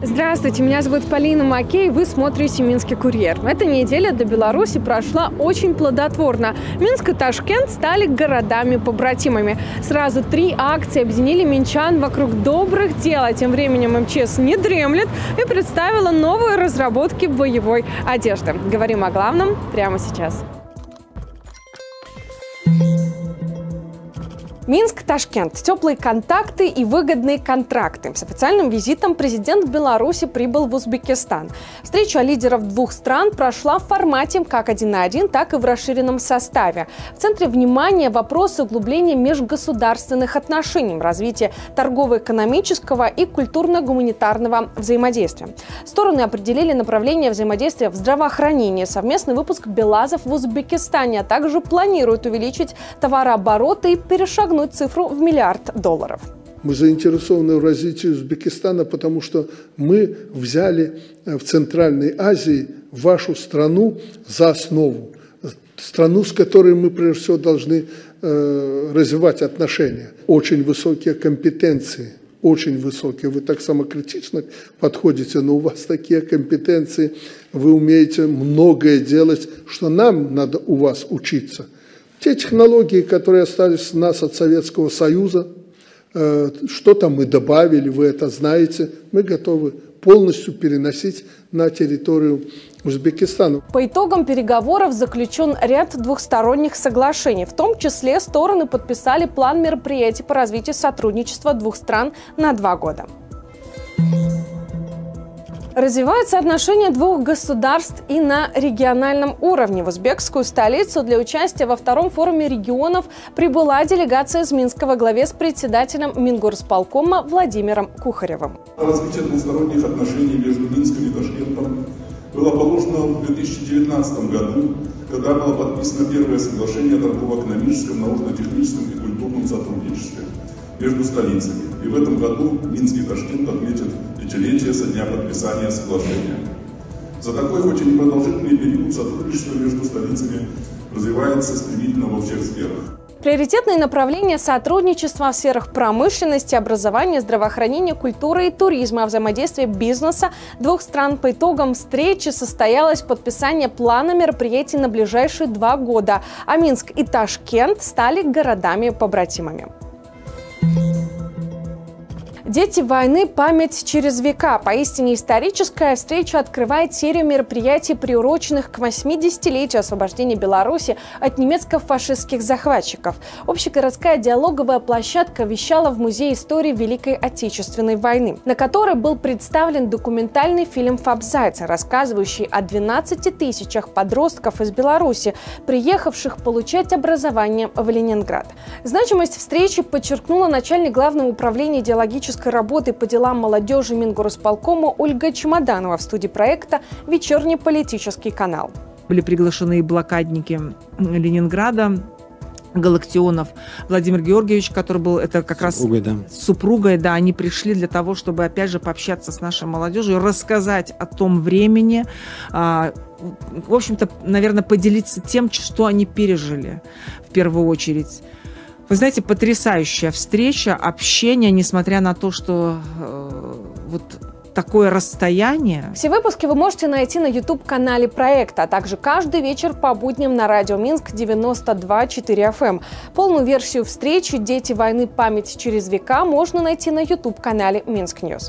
Здравствуйте, меня зовут Полина Макей, вы смотрите «Минский курьер». Эта неделя до Беларуси прошла очень плодотворно. Минск и Ташкент стали городами-побратимами. Сразу 3 акции объединили минчан вокруг добрых дел, а тем временем МЧС не дремлет и представила новые разработки боевой одежды. Говорим о главном прямо сейчас. Минск-Ташкент. Теплые контакты и выгодные контракты. С официальным визитом президент Беларуси прибыл в Узбекистан. Встреча лидеров двух стран прошла в формате как 1 на 1, так и в расширенном составе. В центре внимания вопросы углубления межгосударственных отношений, развития торгово-экономического и культурно-гуманитарного взаимодействия. Стороны определили направление взаимодействия в здравоохранении, совместный выпуск БелАЗов в Узбекистане, а также планируют увеличить товарообороты и перешагнуть цифру в $1 миллиард. Мы заинтересованы в развитии Узбекистана, потому что мы взяли в Центральной Азии вашу страну за основу. Страну, с которой мы, прежде всего, должны развивать отношения. Очень высокие компетенции, очень высокие. Вы так самокритично подходите, но у вас такие компетенции, вы умеете многое делать, что нам надо у вас учиться. Те технологии, которые остались у нас от Советского Союза, что-то мы добавили, вы это знаете, мы готовы полностью переносить на территорию Узбекистана. По итогам переговоров заключен ряд двухсторонних соглашений. В том числе стороны подписали план мероприятий по развитию сотрудничества двух стран на 2 года. Развиваются отношения двух государств и на региональном уровне. В узбекскую столицу для участия во 2-м форуме регионов прибыла делегация из Минска во главе с председателем Мингорисполкома Владимиром Кухаревым. Развитие двусторонних отношений между Минском и Ташкентом было положено в 2019 году, когда было подписано первое соглашение о торгово-экономическом, научно-техническом и культурном сотрудничестве между столицами. И в этом году Минск и Ташкент отметят 5-летие со дня подписания соглашения. За такой хоть и непродолжительный период сотрудничество между столицами развивается стремительно во всех сферах. Приоритетные направления сотрудничества в сферах промышленности, образования, здравоохранения, культуры и туризма, взаимодействия бизнеса двух стран. По итогам встречи состоялось подписание плана мероприятий на ближайшие 2 года, а Минск и Ташкент стали городами-побратимами. Дети войны. Память через века. Поистине историческая встреча открывает серию мероприятий, приуроченных к 80-летию освобождения Беларуси от немецко-фашистских захватчиков. Общегородская диалоговая площадка вещала в Музее истории Великой Отечественной войны, на которой был представлен документальный фильм «Фаб Зайца», рассказывающий о 12 тысячах подростков из Беларуси, приехавших получать образование в Ленинград. Значимость встречи подчеркнула начальник Главного управления идеологической работы по делам молодежи Мингорисполкома Ольга Чемоданова в студии проекта «Вечерний политический канал». Были приглашены блокадники Ленинграда, Галактионов, Владимир Георгиевич, который был, это как раз с супругой, да, они пришли для того, чтобы опять же пообщаться с нашей молодежью, рассказать о том времени, в общем-то, наверное, поделиться тем, что они пережили в первую очередь. Вы знаете, потрясающая встреча, общение, несмотря на то, что вот такое расстояние. Все выпуски вы можете найти на YouTube-канале проекта, а также каждый вечер по будням на радио Минск 92.4 FM. Полную версию встречи «Дети войны. Память через века» можно найти на YouTube-канале Минск Ньюс.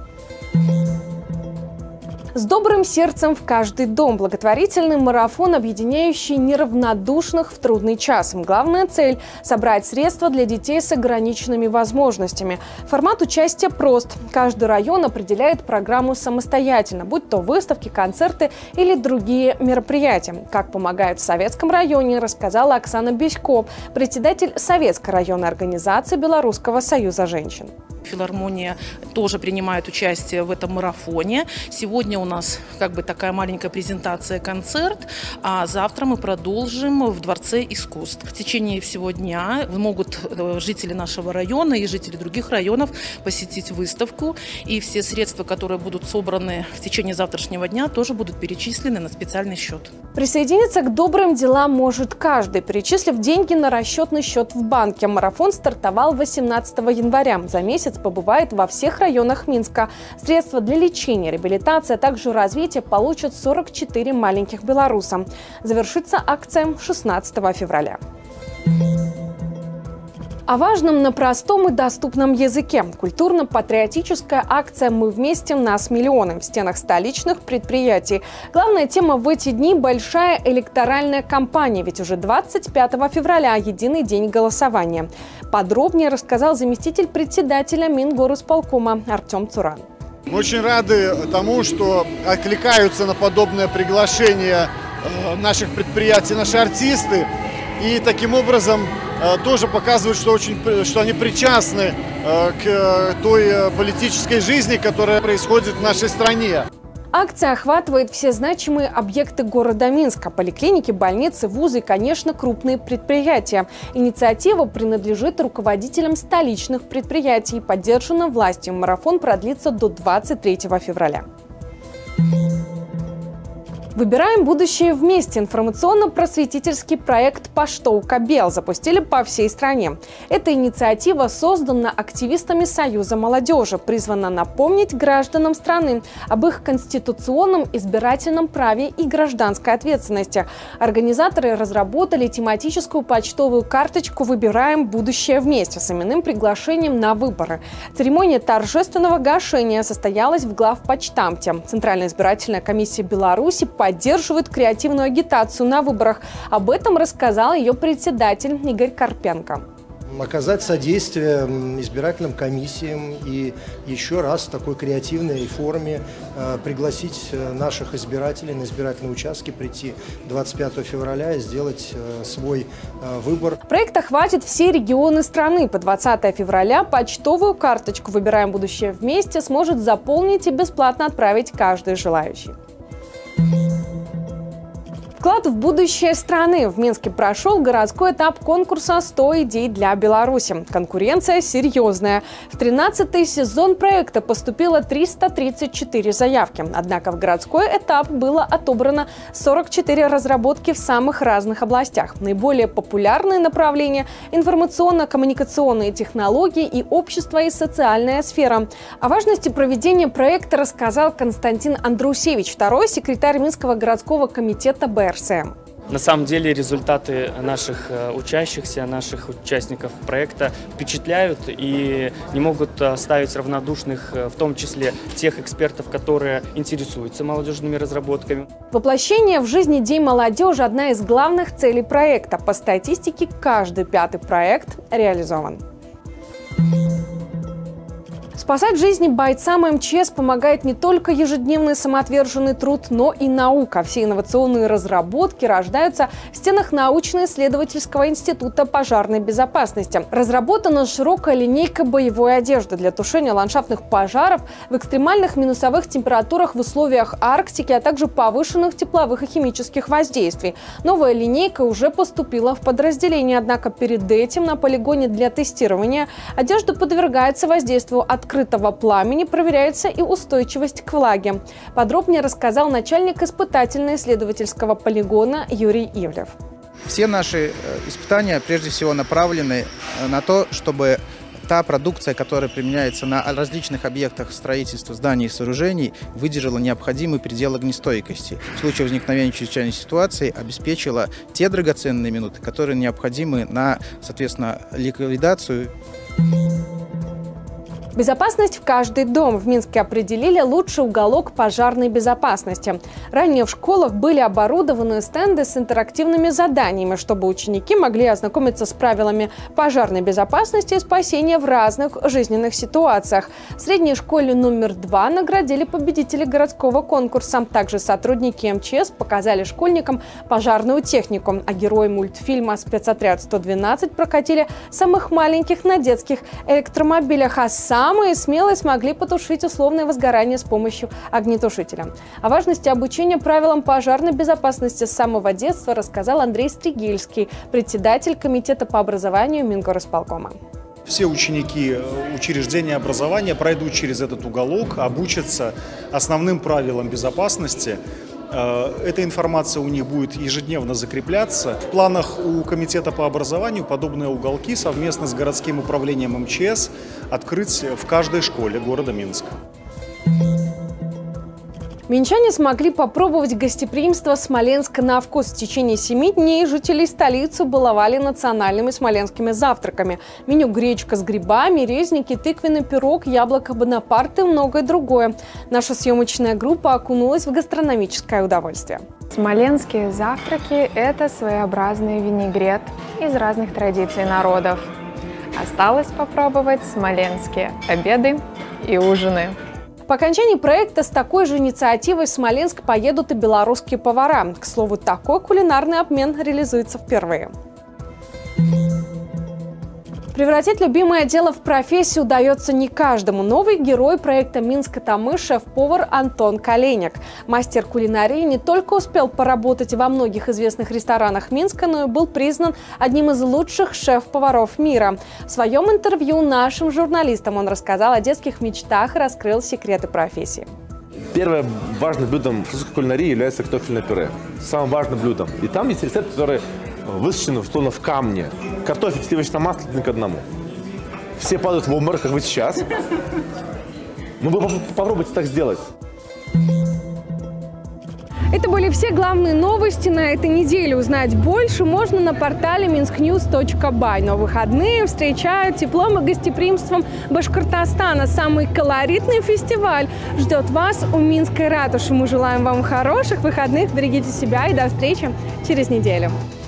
С добрым сердцем в каждый дом. Благотворительный марафон, объединяющий неравнодушных в трудный час. Главная цель – собрать средства для детей с ограниченными возможностями. Формат участия прост. Каждый район определяет программу самостоятельно, будь то выставки, концерты или другие мероприятия. Как помогают в Советском районе, рассказала Оксана Бесько, председатель Советской районной организации Белорусского союза женщин. Филармония тоже принимает участие в этом марафоне. Сегодня у у нас как бы такая маленькая презентация, концерт, а завтра мы продолжим в Дворце искусств. В течение всего дня могут жители нашего района и жители других районов посетить выставку, и все средства, которые будут собраны в течение завтрашнего дня, тоже будут перечислены на специальный счет. Присоединиться к добрым делам может каждый, перечислив деньги на расчетный счет в банке. Марафон стартовал 18 января. За месяц побывает во всех районах Минска. Средства для лечения, реабилитации, а также развития получат 44 маленьких белоруса. Завершится акция 16 февраля. О важном на простом и доступном языке. Культурно-патриотическая акция «Мы вместе, нас миллионы» в стенах столичных предприятий. Главная тема в эти дни – большая электоральная кампания, ведь уже 25 февраля – единый день голосования. Подробнее рассказал заместитель председателя Мингорисполкома Артем Цуран. Мы очень рады тому, что откликаются на подобное приглашение наших предприятий, наши артисты. И таким образом тоже показывают, что они причастны к той политической жизни, которая происходит в нашей стране. Акция охватывает все значимые объекты города Минска – поликлиники, больницы, вузы и, конечно, крупные предприятия. Инициатива принадлежит руководителям столичных предприятий. Поддержана властью. Марафон продлится до 23 февраля. Выбираем будущее вместе. Информационно-просветительский проект «Поштовка Бел» запустили по всей стране. Эта инициатива создана активистами Союза молодежи, призвана напомнить гражданам страны об их конституционном избирательном праве и гражданской ответственности. Организаторы разработали тематическую почтовую карточку «Выбираем будущее вместе» с именным приглашением на выборы. Церемония торжественного гашения состоялась в главпочтамте. Центральная избирательная комиссия Беларуси поддерживает креативную агитацию на выборах. Об этом рассказал ее председатель Игорь Карпенко. Оказать содействие избирательным комиссиям и еще раз в такой креативной форме пригласить наших избирателей на избирательные участки, прийти 25 февраля и сделать свой выбор. Проект охватит все регионы страны. По 20 февраля почтовую карточку «Выбираем будущее вместе» сможет заполнить и бесплатно отправить каждый желающий. Вклад в будущее страны. В Минске прошел городской этап конкурса «100 идей для Беларуси». Конкуренция серьезная. В 13-й сезон проекта поступило 334 заявки. Однако в городской этап было отобрано 44 разработки в самых разных областях. Наиболее популярные направления – информационно-коммуникационные технологии и общество и социальная сфера. О важности проведения проекта рассказал Константин Андрусевич, второй секретарь Минского городского комитета БРСМ. На самом деле результаты наших учащихся, наших участников проекта впечатляют и не могут оставить равнодушных, в том числе тех экспертов, которые интересуются молодежными разработками. Воплощение в жизни День молодежи – одна из главных целей проекта. По статистике, каждый 5-й проект реализован. Спасать жизни бойцам МЧС помогает не только ежедневный самоотверженный труд, но и наука. Все инновационные разработки рождаются в стенах научно-исследовательского института пожарной безопасности. Разработана широкая линейка боевой одежды для тушения ландшафтных пожаров в экстремальных минусовых температурах в условиях Арктики, а также повышенных тепловых и химических воздействий. Новая линейка уже поступила в подразделение, однако перед этим на полигоне для тестирования одежда подвергается воздействию открытого пламени, проверяется и устойчивость к влаге. Подробнее рассказал начальник испытательно-исследовательского полигона Юрий Ивлев. Все наши испытания прежде всего направлены на то, чтобы та продукция, которая применяется на различных объектах строительства зданий и сооружений, выдержала необходимый предел огнестойкости. В случае возникновения чрезвычайной ситуации обеспечила те драгоценные минуты, которые необходимы на, соответственно, ликвидацию. Безопасность в каждый дом. В Минске определили лучший уголок пожарной безопасности. Ранее в школах были оборудованы стенды с интерактивными заданиями, чтобы ученики могли ознакомиться с правилами пожарной безопасности и спасения в разных жизненных ситуациях. В средней школе номер 2 наградили победителей городского конкурса. Также сотрудники МЧС показали школьникам пожарную технику, а герои мультфильма «Спецотряд 112» прокатили самых маленьких на детских электромобилях, а сам самые смелые смогли потушить условное возгорание с помощью огнетушителя. О важности обучения правилам пожарной безопасности с самого детства рассказал Андрей Стригельский, председатель комитета по образованию Мингорисполкома. Все ученики учреждения образования пройдут через этот уголок, обучатся основным правилам безопасности. Эта информация у них будет ежедневно закрепляться. В планах у комитета по образованию подобные уголки совместно с городским управлением МЧС открыть в каждой школе города Минска. Минчане смогли попробовать гостеприимство Смоленска на вкус. В течение 7 дней жителей столицы баловали национальными смоленскими завтраками. Меню: гречка с грибами, резники, тыквенный пирог, яблоко Бонапарт и многое другое. Наша съемочная группа окунулась в гастрономическое удовольствие. Смоленские завтраки – это своеобразный винегрет из разных традиций народов. Осталось попробовать смоленские обеды и ужины. По окончании проекта с такой же инициативой в Смоленск поедут и белорусские повара. К слову, такой кулинарный обмен реализуется впервые. Превратить любимое дело в профессию удается не каждому. Новый герой проекта «Минск-Тамы» – шеф-повар Антон Коленяк. Мастер кулинарии не только успел поработать во многих известных ресторанах Минска, но и был признан одним из лучших шеф-поваров мира. В своем интервью нашим журналистам он рассказал о детских мечтах и раскрыл секреты профессии. Первым важным блюдом французской кулинарии является картофельное пюре. Самым важным блюдом. И там есть рецепт, который высечен словно в камне. Картофель в сливочном масле один к одному. Все падают в обморок, как вы сейчас. Ну вы попробуйте так сделать. Это были все главные новости на этой неделе. Узнать больше можно на портале minsknews.by. Но выходные встречают теплом и гостеприимством Башкортостана. Самый колоритный фестиваль ждет вас у Минской ратуши. Мы желаем вам хороших выходных, берегите себя и до встречи через неделю.